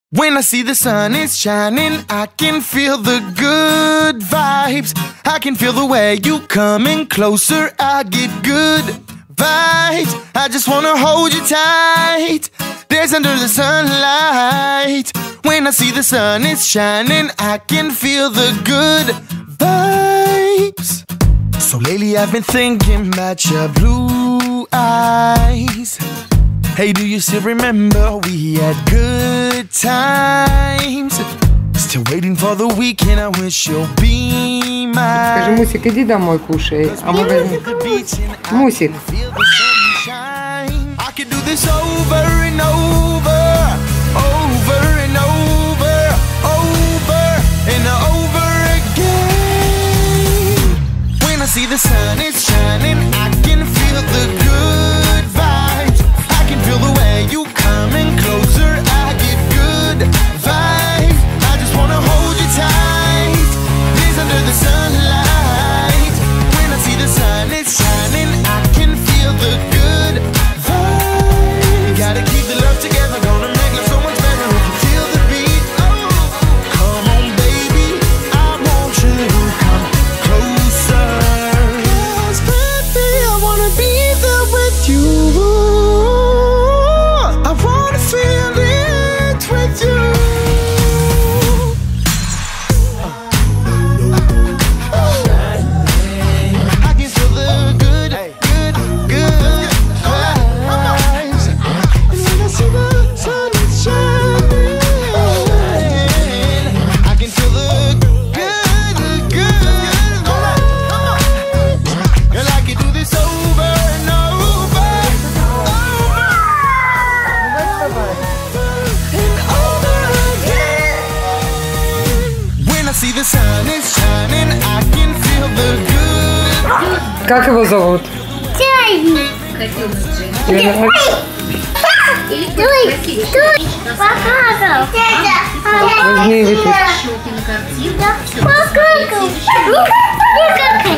When I see the sun is shining, I can feel the good vibes. I can feel the way you coming closer, I get good vibes. I just wanna hold you tight, dance under the sunlight. When I see the sun is shining, I can feel the good vibes. So lately I've been thinking about your blue eyes. Hey, do you still remember we had good times? Still waiting for the weekend, I wish you'll be mine. Скажи, Мусик, иди домой кушай. А мы возьмем. Мусик. I could do this over and over, over and over, over and over again. When I see the sun is shining, I can feel the good vibes. I can feel the way you coming closer, I get good vibes. I just wanna hold you tight, dance under the sunlight. When I see the sun is shining, I can feel the good vibes. Gotta keep the love together, gonna make life so much better if you feel the beat. Oh, come on baby, I want you to come closer. 'Cause baby, I wanna be there with you. I wanna feel it with you. I can feel the good, good, good vibes. And when I see the sun is shining, I can feel the good, good vibes. Girl, I can do this over and over, and over again. When I see the sun is shining, I can feel the good. Как его зовут? Лена. Возьми и выпей.